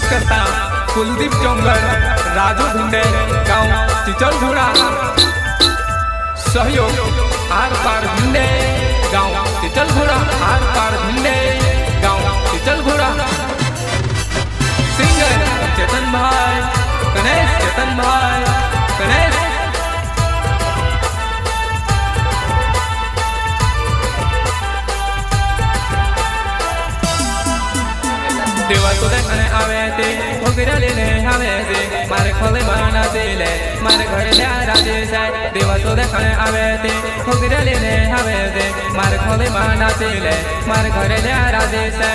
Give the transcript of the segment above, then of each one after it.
करता कुलदीप चौंगर, राजू भिंडे, गाँव चिचलघोड़ा। सहयोग आर पार भिंडे, गाँव चिचलघोड़ा, आर पार भिंडे, गाँव चिचलघोड़ा। सिंगर चेतन भाई, गणेश चेतन भाई, गणेश। देवा तो देखने आवे थे, भोगरा लेने आवे थे, मारे खोले बना दिले, मारे घर ले राजे से। देवा तो देखने आवे थे, भोगरा लेने आवे थे, मारे खोले बना दिले, मारे घर ले राजे से।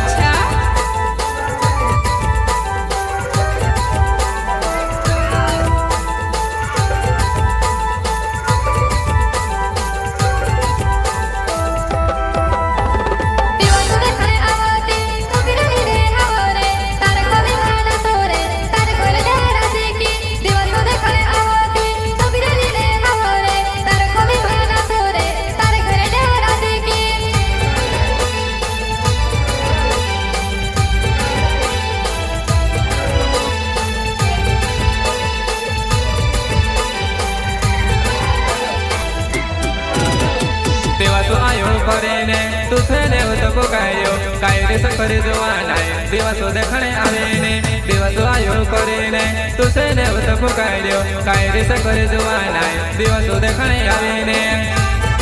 देवा तो आयो करे ने तुझे देव तो को कायो कायरे से करे जवाना। देवा तो देखने आवे ने, देवा तो आयो करे ने तुझे देव तो को कायो कायरे से करे जवाना। देवा तो देखने आवे ने।